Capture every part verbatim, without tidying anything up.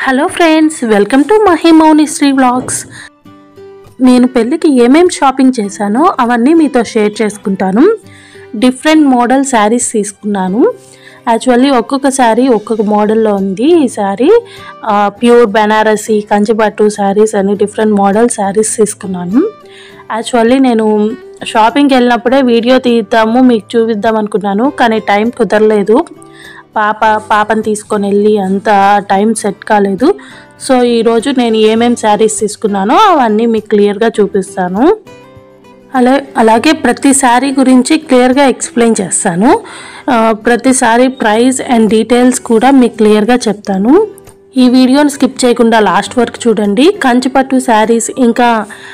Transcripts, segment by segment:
Hello friends, welcome to Mahimouni Sri vlogs. నేను పెళ్ళికి ఏమేం షాపింగ్ చేశానో అవన్నీ మీతో షేర్ చేసుకుంటాను. డిఫరెంట్ మోడల్ శారీస్ తీసుకున్నాను. యాక్చువల్లీ ఒక్కొక్క శారీ ఒక్కొక్క మోడల్లో ఉంది. ఈ శారీ ప్యూర్ బెనారసీ కంచిపట్టు శారీస్ అని డిఫరెంట్ మోడల్ శారీస్ తీసుకున్నాను. యాక్చువల్లీ నేను షాపింగ్కి వెళ్ళినప్పుడే వీడియో తీద్దాము మీకు చూపిద్దాం అనుకున్నాను, కానీ టైం కుదరలేదు. పాప పాపని తీసుకొని వెళ్ళి అంత టైం సెట్ కాలేదు. సో ఈరోజు నేను ఏమేమి శారీస్ తీసుకున్నానో అవన్నీ మీకు క్లియర్గా చూపిస్తాను. అలా అలాగే ప్రతి శారీ గురించి క్లియర్గా ఎక్స్ప్లెయిన్ చేస్తాను. ప్రతి శారీ ప్రైస్ అండ్ డీటెయిల్స్ కూడా మీకు క్లియర్గా చెప్తాను. ఈ వీడియోని స్కిప్ చేయకుండా లాస్ట్ వరకు చూడండి. కంచిపట్టు శారీస్ ఇంకా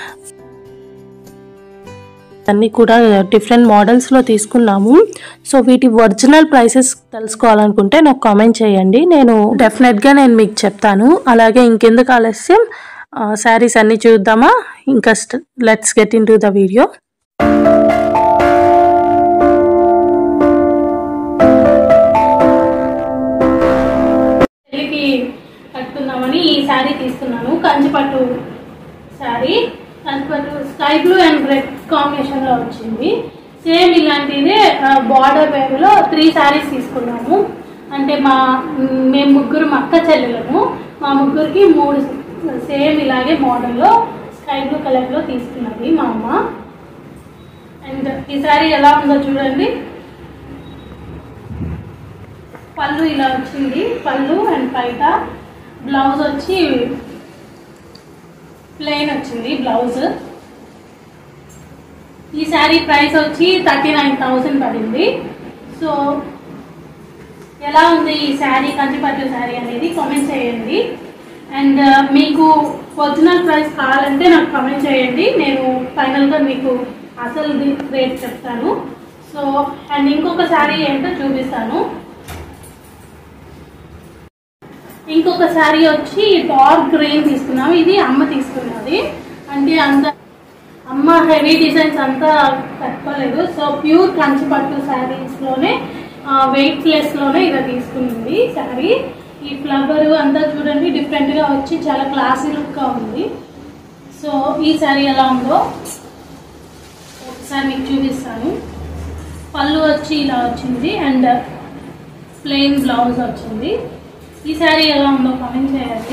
అన్నీ కూడా డిఫరెంట్ మోడల్స్లో తీసుకున్నాము. సో వీటి ఒరిజినల్ ప్రైసెస్ తెలుసుకోవాలనుకుంటే నాకు కామెంట్ చేయండి, నేను డెఫినెట్గా నేను మీకు చెప్తాను. అలాగే ఇంకెందుకు ఆలస్యం, శారీస్ అన్నీ చూద్దామా? ఇంకా let's get into the video. పెళ్ళికి కట్టుకుందామని ఈ శారీ తీసుకున్నాను. Kanchipattu sari, Kanchipattu sky blue and red combination లో వచ్చింది. సేమ్ ఇలాంటిదే బార్డర్ వేవ్లో త్రీ శారీస్ తీసుకున్నాము. అంటే మా మేము ముగ్గురు అక్క చెల్లెలను, మా ముగ్గురికి మూడు సేమ్ ఇలాగే మోడల్లో స్కై బ్లూ కలర్ లో తీసుకున్నది మా అమ్మ. అండ్ ఈ శారీ ఎలా ఉందో చూడండి. పళ్ళు ఇలా వచ్చింది, పళ్ళు అండ్ పైట బ్లౌజ్ వచ్చి ప్లెయిన్ వచ్చింది బ్లౌజ్. ఈ శారీ ప్రైస్ వచ్చి థర్టీ నైన్ థౌసండ్ పడింది. సో ఎలా ఉంది ఈ శారీ, కంచిపట్టు శారీ అనేది కామెంట్ చేయండి. అండ్ మీకు ఒరిజినల్ ప్రైస్ కావాలంటే నాకు కామెంట్ చేయండి, నేను ఫైనల్గా మీకు అసలు రేట్ చెప్తాను. సో అండ్ ఇంకొక శారీ ఏంటో చూపిస్తాను. ఇంకొక శారీ వచ్చి డార్క్ గ్రీన్ తీసుకున్నాము. ఇది అమ్మ తీసుకున్నది. అంటే అంత అమ్మ హెవీ డిజైన్స్ అంతా కట్టుకోలేదు. సో ప్యూర్ కంచిపట్టు శారీస్లోనే వెయిట్ లెస్లోనే ఇలా తీసుకున్నది శారీ. ఈ ఫ్లవర్ అంతా చూడండి డిఫరెంట్గా వచ్చి చాలా క్లాసీ లుక్గా ఉంది. సో ఈ శారీ ఎలా ఉందో ఒకసారి మీకు చూపిస్తాను. పళ్ళు వచ్చి ఇలా వచ్చింది అండ్ ప్లెయిన్ బ్లౌజ్ వచ్చింది. ఈ శారీ ఎలా ఉందో కామెంట్ చేయండి.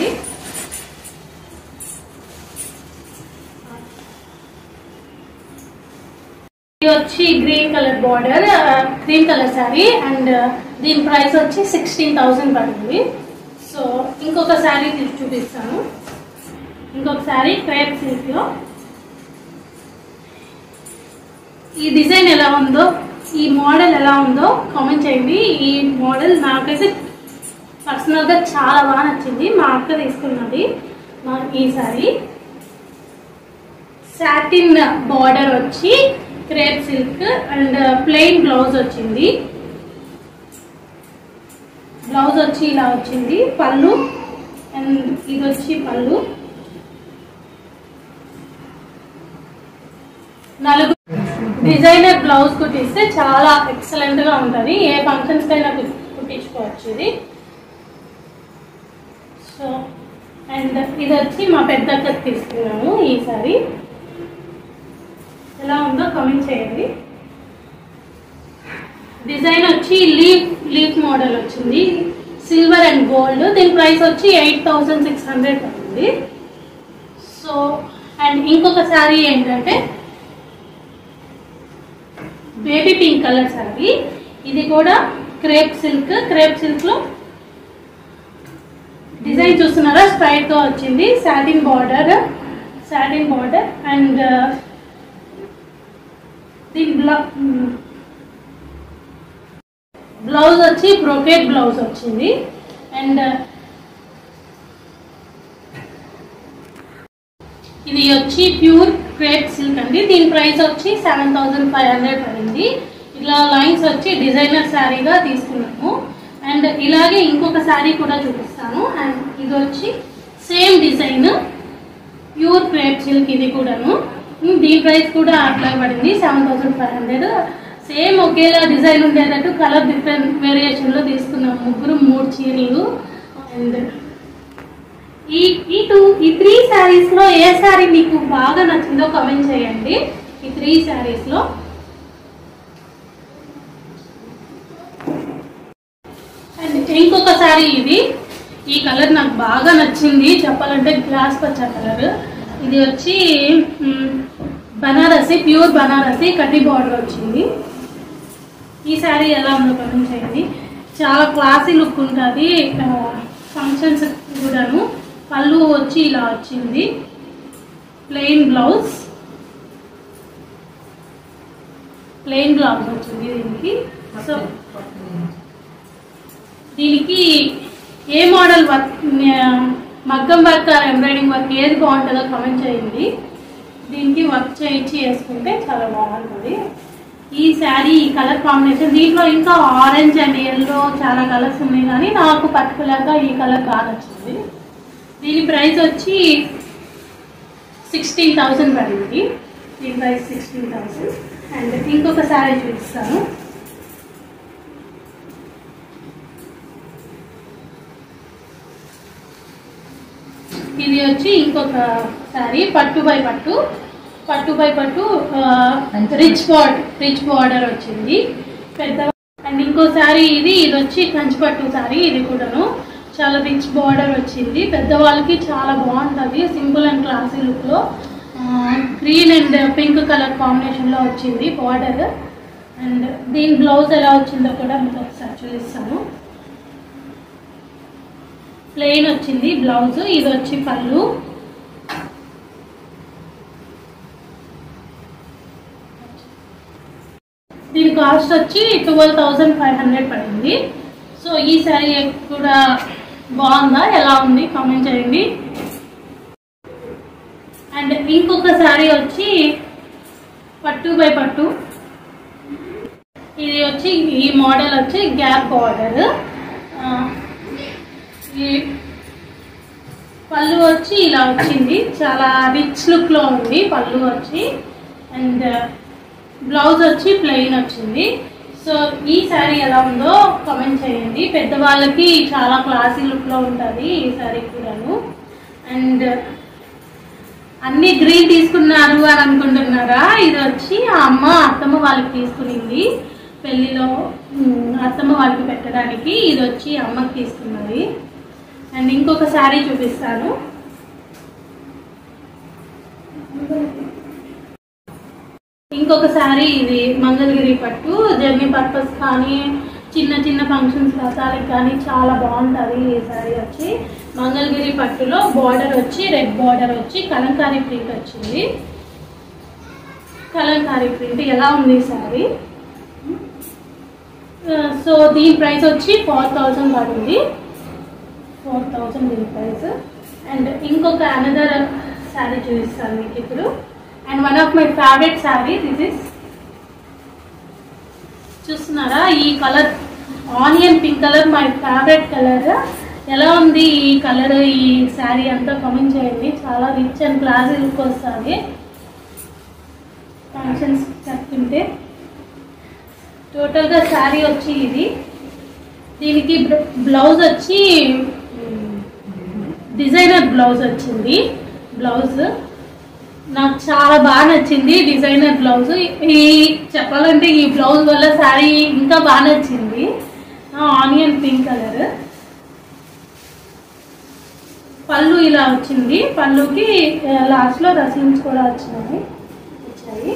ఇది వచ్చి green colour border, green colour sari and దీని ప్రైస్ వచ్చి సిక్స్టీన్ థౌసండ్ పడింది. సో ఇంకొక శారీ తీసి చూపిస్తాను. ఇంకొక శారీ క్రేప్ సిల్క్ లో. ఈ డిజైన్ ఎలా ఉందో, ఈ మోడల్ ఎలా ఉందో కామెంట్ చేయండి. ఈ మోడల్ నాకైతే పర్సనల్గా చాలా బాగా నచ్చింది. మా అక్క తీసుకున్నది మా ఈ సారీ. సాటిన్ బార్డర్ వచ్చి crepe silk and plain blouse వచ్చింది. బ్లౌజ్ వచ్చి ఇలా వచ్చింది. పళ్ళు అండ్ ఇది వచ్చి పళ్ళు. నలుగు డిజైనర్ బ్లౌజ్ కుట్టిస్తే చాలా ఎక్సలెంట్గా ఉంటుంది. ఏ ఫంక్షన్స్కి అయినా కుట్టించుకోవచ్చు ఇది. సో అండ్ ఇది వచ్చి మా పెద్దక్కకి తీసుకున్నాము. ఈ సారీ ఎలా ఉందో కామెంట్ చేయండి. డిజైన్ వచ్చి లీఫ్ లీఫ్ మోడల్ వచ్చింది, సిల్వర్ అండ్ గోల్డ్. దీని ప్రైస్ వచ్చి ఎయిట్ థౌసండ్ సిక్స్ హండ్రెడ్ పడింది. సో అండ్ ఇంకొక శారీ ఏంటంటే బేబీ పింక్ కలర్ శారీ. ఇది కూడా క్రేప్ సిల్క్. క్రేప్ సిల్క్ లో డిజైన్ చూస్తున్నారా, స్ట్రైట్ తో వచ్చింది. Satin border, satin border and దీని బ్లౌజ్ వచ్చి బ్రోకేట్ బ్లౌజ్ వచ్చింది. అండ్ ఇది వచ్చి ప్యూర్ క్రేప్ సిల్క్ అండి. దీని ప్రైస్ వచ్చి సెవెన్ థౌసండ్ ఫైవ్ హండ్రెడ్ పడింది. ఇట్లా లైన్స్ వచ్చి డిజైనర్ శారీగా తీసుకున్నాము. అండ్ ఇలాగే ఇంకొక శారీ కూడా చూపిస్తాను. అండ్ ఇది వచ్చి same design pure crepe silk. ఇది కూడాను దీని ప్రైస్ కూడా అట్లా పడింది, seven thousand five hundred. Same ఒకేలా డిజైన్ ఉండేటట్టు కలర్ డిఫరెంట్ వేరియేషన్లో తీసుకున్నాము. ముగ్గురు మూడు చీరలు. అండ్ ఈ ఈ టూ ఈ త్రీ శారీస్ లో ఏ శారీ మీకు బాగా నచ్చిందో కామెంట్ చేయండి. ఈ త్రీ శారీస్ లో అండ్ ఇంకొక శారీ ఇది. ఈ కలర్ నాకు బాగా నచ్చింది చెప్పాలంటే, గ్లాస్ పచ్చ కలర్. ఇది వచ్చి బనారసి, ప్యూర్ బనారసి కటి బార్డర్ వచ్చింది. ఈ శారీ ఎలా ఉందో కామెంట్ చేయండి. చాలా క్లాసీ లుక్ ఉంటుంది ఫంక్షన్స్ కూడాను. పళ్ళు వచ్చి ఇలా వచ్చింది, ప్లెయిన్ బ్లౌజ్ ప్లెయిన్ బ్లౌజ్ వచ్చింది దీనికి. సో దీనికి ఏ మోడల్ వర్క్, మగ్గం వర్క్ ఆర్ ఎంబ్రాయిడింగ్ వర్క్ ఏది బాగుంటుందో కామెంట్ చేయండి. దీనికి వర్క్ చేయించి వేసుకుంటే చాలా బాగుంటుంది. ఈ శారీ ఈ కలర్ కాంబినేషన్, దీంట్లో ఇంకా ఆరెంజ్ అండ్ ఎల్లో చాలా కలర్స్ ఉన్నాయి, కానీ నాకు పర్టికులర్గా ఈ కలర్ బాగా నచ్చింది. దీని ప్రైస్ వచ్చి సిక్స్టీన్ థౌసండ్ పడింది. దీని ప్రైస్ సిక్స్టీన్ థౌసండ్. అండ్ ఇంకొక శారీ చూపిస్తాను. ఇది వచ్చి ఇంకొక శారీ, పట్టు బై పట్టు పట్టు బై పట్టు రిచ్ బార్డర్ రిచ్ బార్డర్ వచ్చింది పెద్ద. అండ్ ఇంకో శారీ ఇది ఇది వచ్చి కంచిపట్టు శారీ. ఇది కూడాను చాలా రిచ్ బార్డర్ వచ్చింది. పెద్దవాళ్ళకి చాలా బాగుంటుంది, సింపుల్ అండ్ క్లాసీ లుక్లో. గ్రీన్ అండ్ పింక్ కలర్ కాంబినేషన్లో వచ్చింది బార్డర్. అండ్ దీని బ్లౌజ్ ఎలా వచ్చిందో కూడా మీకు ఒకసారి చూపిస్తాను. ప్లెయిన్ వచ్చింది బ్లౌజ్. ఇది వచ్చి పళ్ళు. దీని కాస్ట్ వచ్చి ట్వెల్వ్ థౌజండ్ ఫైవ్ హండ్రెడ్ పడింది. సో ఈ శారీ కూడా బాగుందా, ఎలా ఉంది కామెంట్ చేయండి. అండ్ ఇంకొక శారీ వచ్చి పట్టు బై పట్టు. ఇది వచ్చి ఈ మోడల్ వచ్చి గ్యాప్ బార్డర్. ఈ పళ్ళు వచ్చి ఇలా వచ్చింది, చాలా రిచ్ లుక్లో ఉంది పళ్ళు వచ్చి. అండ్ బ్లౌజ్ వచ్చి ప్లెయిన్ వచ్చింది. సో ఈ శారీ ఎలా ఉందో కామెంట్ చేయండి. పెద్దవాళ్ళకి చాలా క్లాసీ లుక్లో ఉంటుంది ఈ శారీ కూడాను. అండ్ అన్ని గ్రీన్ తీసుకున్నారు అని అనుకుంటున్నారా? ఇది వచ్చి ఆ అమ్మ అత్తమ్మ వాళ్ళకి తీసుకునింది పెళ్ళిలో, అత్తమ్మ వాళ్ళకి పెట్టడానికి. ఇది వచ్చి అమ్మకి తీసుకున్నది. అండ్ ఇంకొక శారీ చూపిస్తాను. ఇంకొక శారీ ఇది మంగళగిరి పట్టు. జర్నీ పర్పస్ కానీ చిన్న చిన్న ఫంక్షన్స్ రసాలకి కానీ చాలా బాగుంటుంది ఈ శారీ వచ్చి. మంగళగిరి పట్టులో బార్డర్ వచ్చి రెడ్ బార్డర్ వచ్చి కలంకారీ ప్రింట్ వచ్చింది. కలంకారీ ప్రింట్ ఎలా ఉంది ఈ శారీ. సో దీని ప్రైస్ వచ్చి ఫోర్ థౌజండ్ పడింది. ఫోర్ థౌజండ్ దీని ప్రైస్. అండ్ ఇంకొక అనదర్ శారీ చూపిస్తాను మీకు ఇప్పుడు. And one of my favourite sari this is. చూస్తున్నారా ఈ colour, onion pink colour my favourite colour. ఎలా ఉంది ఈ కలర్, ఈ శారీ అంతా కామెంట్ చేయండి. చాలా రిచ్ అండ్ క్లాసీ లుక్ వస్తుంది ఫంక్షన్స్ కట్టుకుంటే. టోటల్గా శారీ వచ్చి ఇది. దీనికి బ్లౌజ్ వచ్చి డిజైనర్ బ్లౌజ్ వచ్చింది. బ్లౌజ్ నాకు చాలా బాగా నచ్చింది డిజైనర్ బ్లౌజ్. ఈ చెప్పాలంటే ఈ బ్లౌజ్ వల్ల శారీ ఇంకా బాగా నచ్చింది. Onion pink colour. పళ్ళు ఇలా వచ్చింది, పళ్ళుకి లాస్ట్లో రసీమ్స్ కూడా వచ్చినాయి వచ్చాయి.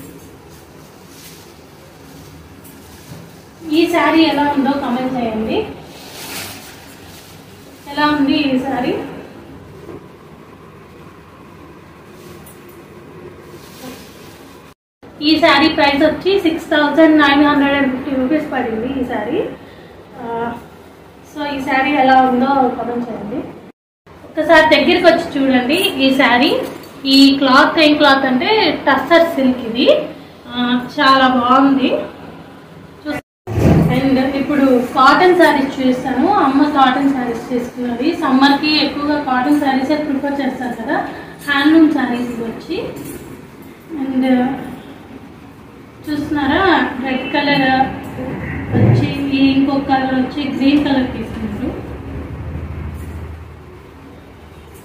ఈ శారీ ఎలా ఉందో కామెంట్ చేయండి. ఎలా ఉంది ఈ శారీ. ఈ శారీ ప్రైస్ వచ్చి six thousand nine hundred and fifty rupees పడింది ఈ శారీ. సో ఈ శారీ ఎలా ఉందో కామెంట్ చేయండి. ఒకసారి దగ్గరికి వచ్చి చూడండి ఈ శారీ. ఈ క్లాత్ ఏం క్లాత్ అంటే టస్సర్ సిల్క్. ఇది చాలా బాగుంది. అండ్ ఇప్పుడు కాటన్ శారీస్ చూస్తాను. అమ్మ కాటన్ శారీస్ తీసుకున్నది. సమ్మర్కి ఎక్కువగా కాటన్ శారీస్ ప్రిఫర్ చేస్తారు కదా, హ్యాండ్లూమ్ శారీస్ ఇది వచ్చి. అండ్ చూస్తున్నారా రెడ్ కలర్ వచ్చి, ఇంకొక కలర్ వచ్చి గ్రీన్ కలర్ తీసుకున్నారు.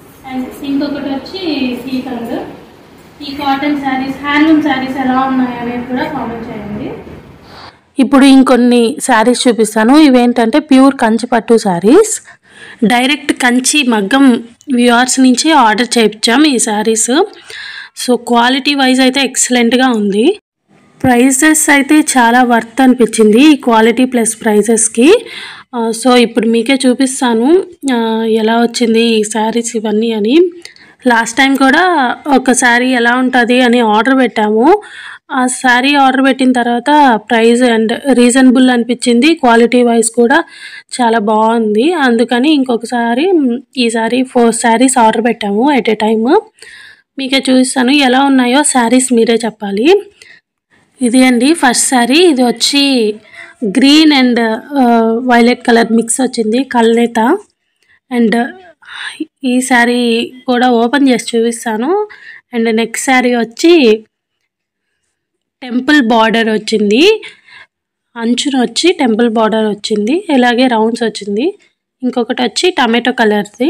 ఇంకొకటి వచ్చి ఈ కలర్. ఈ కాటన్ శారీస్, హ్యాండ్లూమ్ శారీస్ ఎలా ఉన్నాయి అనేది కూడా కామెంట్ చేయండి. ఇప్పుడు ఇంకొన్ని శారీస్ చూపిస్తాను. ఇవేంటంటే ప్యూర్ కంచి పట్టు శారీస్. డైరెక్ట్ కంచి మగ్గం వ్యూవర్స్ నుంచి ఆర్డర్ చేయించాం ఈ శారీస్. సో క్వాలిటీ వైజ్ అయితే ఎక్సలెంట్గా ఉంది. ప్రైజెస్ అయితే చాలా వర్త్ అనిపించింది ఈ క్వాలిటీ ప్లస్ ప్రైజెస్కి. సో ఇప్పుడు మీకే చూపిస్తాను ఎలా వచ్చింది ఈ శారీస్ ఇవన్నీ అని. లాస్ట్ టైం కూడా ఒక శారీ ఎలా ఉంటుంది అని ఆర్డర్ పెట్టాము. ఆ శారీ ఆర్డర్ పెట్టిన తర్వాత ప్రైస్ అండ్ రీజనబుల్ అనిపించింది, క్వాలిటీ వైజ్ కూడా చాలా బాగుంది. అందుకని ఇంకొకసారి ఈసారి ఫోర్ శారీస్ ఆర్డర్ పెట్టాము ఎట్ ఏ టైమ్. మీకే చూపిస్తాను ఎలా ఉన్నాయో శారీస్ మీరే చెప్పాలి. ఇది అండి ఫస్ట్ శారీ. ఇది వచ్చి green and violet colour mix వచ్చింది, కల్నేత. అండ్ ఈ శారీ కూడా ఓపెన్ చేసి చూపిస్తాను. అండ్ నెక్స్ట్ శారీ వచ్చి టెంపుల్ బార్డర్ వచ్చింది, అంచున వచ్చి టెంపుల్ బార్డర్ వచ్చింది, ఇలాగే రౌండ్స్ వచ్చింది. ఇంకొకటి వచ్చి టమాటో కలర్ది.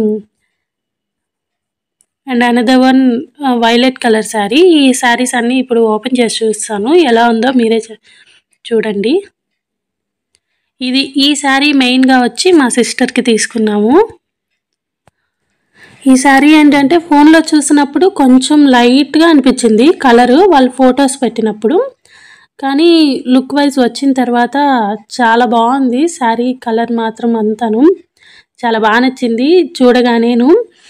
And another one violet colour sari. ఈ శారీస్ అన్నీ ఇప్పుడు ఓపెన్ చేసి చూస్తాను ఎలా ఉందో మీరే చూడండి. ఇది ఈ శారీ మెయిన్గా వచ్చి మా సిస్టర్కి తీసుకున్నాము. ఈ శారీ ఏంటంటే ఫోన్లో చూసినప్పుడు కొంచెం లైట్గా అనిపించింది కలరు వాళ్ళు ఫొటోస్ పెట్టినప్పుడు, కానీ లుక్ వైజ్ వచ్చిన తర్వాత చాలా బాగుంది శారీ. కలర్ మాత్రం అంతాను చాలా బాగా నచ్చింది చూడగానేను.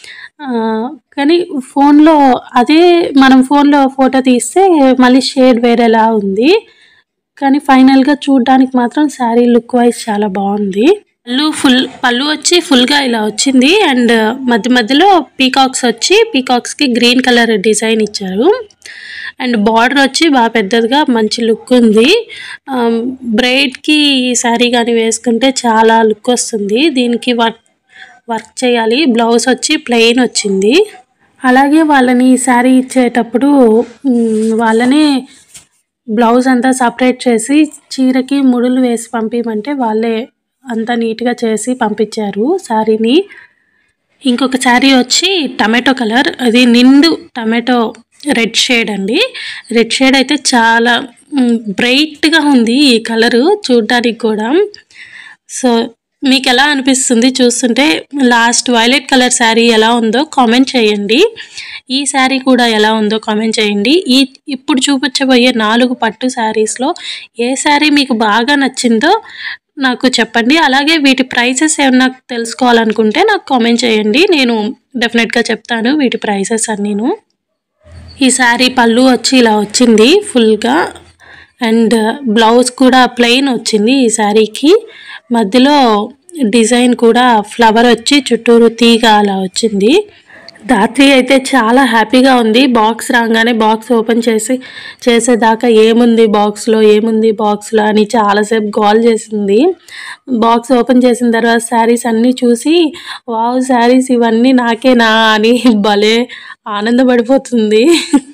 కానీ ఫోన్లో అదే మనం ఫోన్లో ఫోటో తీస్తే మళ్ళీ షేడ్ వేరేలా ఉంది, కానీ ఫైనల్గా చూడడానికి మాత్రం శారీ లుక్ వైజ్ చాలా బాగుంది. పళ్ళు ఫుల్ పళ్ళు వచ్చి ఫుల్గా ఇలా వచ్చింది. అండ్ మధ్య మధ్యలో పీకాక్స్ వచ్చి పీకాక్స్కి గ్రీన్ కలర్ డిజైన్ ఇచ్చారు. అండ్ బార్డర్ వచ్చి బాగా పెద్దదిగా మంచి లుక్ ఉంది. బ్రైడ్కి ఈ శారీ కానీ వేసుకుంటే చాలా లుక్ వస్తుంది. దీనికి వర్క్ వర్క్ చేయాలి. బ్లౌజ్ వచ్చి ప్లెయిన్ వచ్చింది. అలాగే వాళ్ళని ఈ శారీ ఇచ్చేటప్పుడు వాళ్ళనే బ్లౌజ్ అంతా సపరేట్ చేసి చీరకి ముడులు వేసి పంపించమంటే వాళ్ళే అంతా నీట్గా చేసి పంపించారు శారీని. ఇంకొక శారీ వచ్చి టమాటో కలర్, అది నిండు టమాటో రెడ్ షేడ్ అండి. రెడ్ షేడ్ అయితే చాలా బ్రైట్గా ఉంది ఈ కలరు చూడడానికి కూడా. సో మీకు ఎలా అనిపిస్తుంది చూస్తుంటే? లాస్ట్ వైలెట్ కలర్ శారీ ఎలా ఉందో కామెంట్ చేయండి. ఈ శారీ కూడా ఎలా ఉందో కామెంట్ చేయండి. ఈ ఇప్పుడు చూపించబోయే నాలుగు పట్టు శారీస్లో ఏ శారీ మీకు బాగా నచ్చిందో నాకు చెప్పండి. అలాగే వీటి ప్రైసెస్ ఏమన్నా తెలుసుకోవాలనుకుంటే నాకు కామెంట్ చేయండి, నేను డెఫినెట్గా చెప్తాను వీటి ప్రైసెస్ అన్నీను. ఈ శారీ పళ్ళు వచ్చి ఇలా వచ్చింది ఫుల్గా. అండ్ బ్లౌజ్ కూడా ప్లెయిన్ వచ్చింది ఈ శారీకి. మధ్యలో డిజైన్ కూడా ఫ్లవర్ వచ్చి చుట్టూరు తీగ అలా వచ్చింది. ధాత్రి అయితే చాలా హ్యాపీగా ఉంది. బాక్స్ రాగానే బాక్స్ ఓపెన్ చేసి చేసేదాకా ఏముంది బాక్స్లో ఏముంది బాక్స్లో అని చాలాసేపు గోల్ చేసింది. బాక్స్ ఓపెన్ చేసిన తర్వాత శారీస్ అన్నీ చూసి వావ్ శారీస్ ఇవన్నీ నాకేనా అని భలే ఆనందపడిపోతుంది.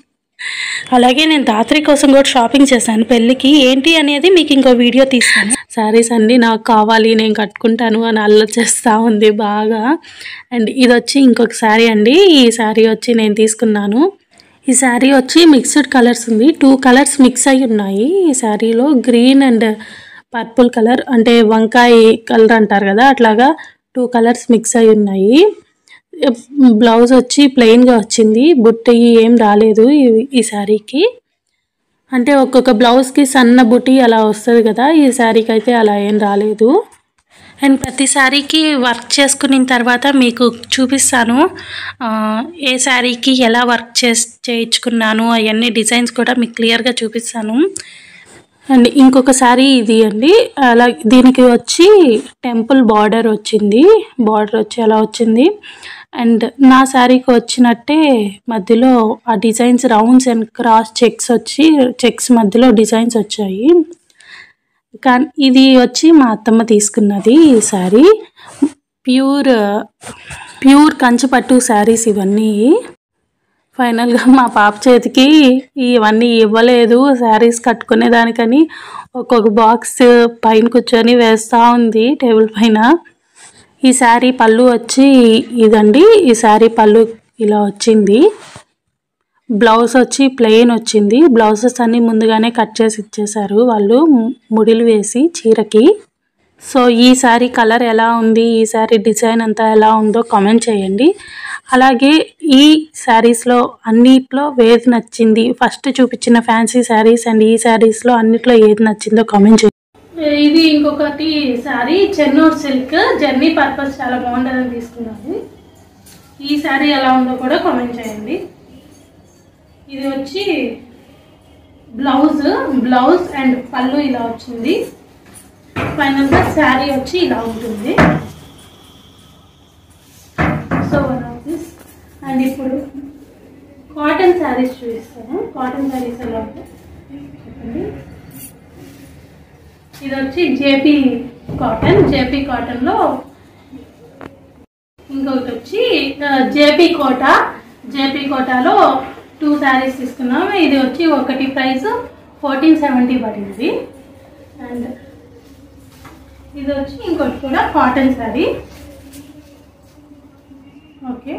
అలాగే నేను ధాత్రి కోసం కూడా షాపింగ్ చేశాను పెళ్ళికి. ఏంటి అనేది మీకు ఇంకో వీడియో తీస్తాను. శారీస్ అన్నీ నాకు కావాలి, నేను కట్టుకుంటాను అని అల్లరి చేస్తూ ఉంది బాగా. అండ్ ఇది వచ్చి ఇంకొక శారీ అండి. ఈ శారీ వచ్చి నేను తీసుకున్నాను. ఈ శారీ వచ్చి మిక్స్డ్ కలర్స్ ఉంది, టూ కలర్స్ మిక్స్ అయి ఉన్నాయి ఈ శారీలో. గ్రీన్ అండ్ పర్పుల్ కలర్, అంటే వంకాయ కలర్ అంటారు కదా, అట్లాగా టూ కలర్స్ మిక్స్ అయి ఉన్నాయి. బ్లౌజ్ వచ్చి ప్లెయిన్గా వచ్చింది, బుట్టి ఏం రాలేదు ఈ శారీకి. అంటే ఒక్కొక్క బ్లౌజ్కి సన్న బుట్టి అలా వస్తుంది కదా, ఈ శారీకి అయితే అలా ఏం రాలేదు. అండ్ ప్రతి శారీకి వర్క్ చేసుకున్న తర్వాత మీకు చూపిస్తాను ఏ శారీకి ఎలా వర్క్ చేసి చేయించుకున్నాను అవన్నీ డిజైన్స్ కూడా మీకు క్లియర్గా చూపిస్తాను. అండ్ ఇంకొక శారీ ఇది అండి. అలా దీనికి వచ్చి టెంపుల్ బార్డర్ వచ్చింది, బార్డర్ వచ్చి అలా వచ్చింది. అండ్ నా శారీకి వచ్చినట్టే మధ్యలో ఆ designs rounds and cross checks వచ్చి చెక్స్ మధ్యలో డిజైన్స్ వచ్చాయి. కానీ ఇది వచ్చి మా అత్తమ్మ తీసుకున్నది ఈ శారీ. ప్యూర్ ప్యూర్ కంచిపట్టు శారీస్ ఇవన్నీ. ఫైనల్గా మా పాప చేతికి ఇవన్నీ ఇవ్వలేదు శారీస్ కట్టుకునే దానికని. ఒక్కొక్క బాక్స్ పైన కూర్చొని వేస్తూ ఉంది టేబుల్ పైన. ఈ శారీ పళ్ళు వచ్చి ఇదండి. ఈ శారీ పళ్ళు ఇలా వచ్చింది. బ్లౌజ్ వచ్చి ప్లెయిన్ వచ్చింది. బ్లౌజెస్ అన్నీ ముందుగానే కట్ చేసి ఇచ్చేసారు వాళ్ళు ముడిలు వేసి చీరకి. సో ఈ శారీ కలర్ ఎలా ఉంది, ఈ శారీ డిజైన్ అంతా ఎలా ఉందో కామెంట్ చేయండి. అలాగే ఈ శారీస్లో అన్నిట్లో ఏది నచ్చింది, ఫస్ట్ చూపించిన ఫ్యాన్సీ శారీస్ అండ్ ఈ శారీస్లో అన్నిట్లో ఏది నచ్చిందో కామెంట్ చేయండి. ఇది ఇంకొకటి sari Chennur silk journey purpose చాలా బాగుంటుందని తీసుకున్నాను. ఈ శారీ ఎలా ఉందో కూడా కామెంట్ చేయండి. ఇది వచ్చి బ్లౌజ్ బ్లౌజ్ అండ్ పళ్ళు ఇలా వచ్చింది. ఫైనల్గా శారీ వచ్చి ఇలా ఉంటుంది. So one of this. And ఇప్పుడు కాటన్ శారీస్ చూపిస్తాను. కాటన్ శారీస్ ఎలా ఉంటాయి చెప్పండి. ఇది వచ్చి జేపీ కాటన్. జేపీ కాటన్లో ఇంకొకటి వచ్చి జేపీ కోట. జేపీ కోటాలో టూ శారీస్ తీసుకున్నాం. ఇది వచ్చి ఒకటి ప్రైస్ ఫోర్టీన్ సెవెంటీ పడింది. అండ్ ఇది వచ్చి ఇంకోటి కూడా కాటన్ శారీ. ఓకే,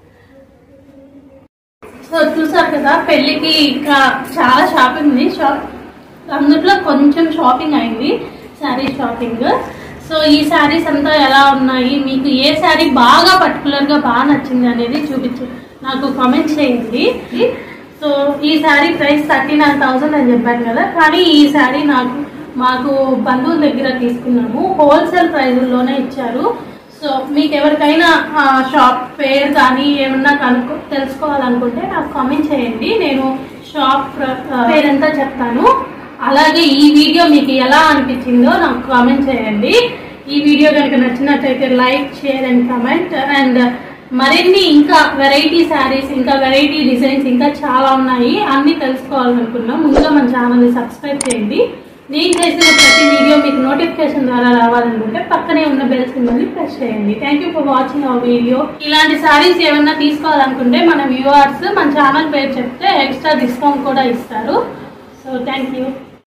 సో చూసారు కదా, పెళ్ళికి ఇంకా చాలా షాపింగ్ ఉంది. షాప్ అందుట్లో కొంచెం షాపింగ్ అయింది, శారీ షాపింగ్. సో ఈ శారీస్ అంతా ఎలా ఉన్నాయి, మీకు ఏ శారీ బాగా పర్టికులర్గా బాగా నచ్చింది అనేది చూపించు, నాకు కామెంట్ చేయండి. సో ఈ sari price thirty nine thousand అని చెప్పాను కదా, కానీ ఈ శారీ నాకు మాకు బంధువుల దగ్గర తీసుకున్నాము, హోల్సేల్ ప్రైజుల్లోనే ఇచ్చారు. సో మీకు ఎవరికైనా షాప్ పేరు కానీ ఏమన్నా కనుక్కో తెలుసుకోవాలనుకుంటే నాకు కామెంట్ చేయండి, నేను షాప్ పేరంతా చెప్తాను. అలాగే ఈ వీడియో మీకు ఎలా అనిపించిందో నాకు కామెంట్ చేయండి. ఈ వీడియో కనుక నచ్చినట్లయితే like, share and comment. And మరిన్ని ఇంకా వెరైటీ శారీస్, ఇంకా వెరైటీ డిజైన్స్ ఇంకా చాలా ఉన్నాయి, అన్ని తెలుసుకోవాలనుకున్నాం. ముందుగా మన ఛానల్ని సబ్స్క్రైబ్ చేయండి. నేను చేసిన ప్రతి వీడియో మీకు నోటిఫికేషన్ ద్వారా రావాలనుకుంటే పక్కనే ఉన్న బెల్ సింబల్ని ప్రెస్ చేయండి. Thank you for watching our video. ఇలాంటి శారీస్ ఏమన్నా తీసుకోవాలనుకుంటే మన వ్యూవర్స్ మన ఛానల్ పేరు చెప్తే ఎక్స్ట్రా డిస్కౌంట్ కూడా ఇస్తారు. So thank you.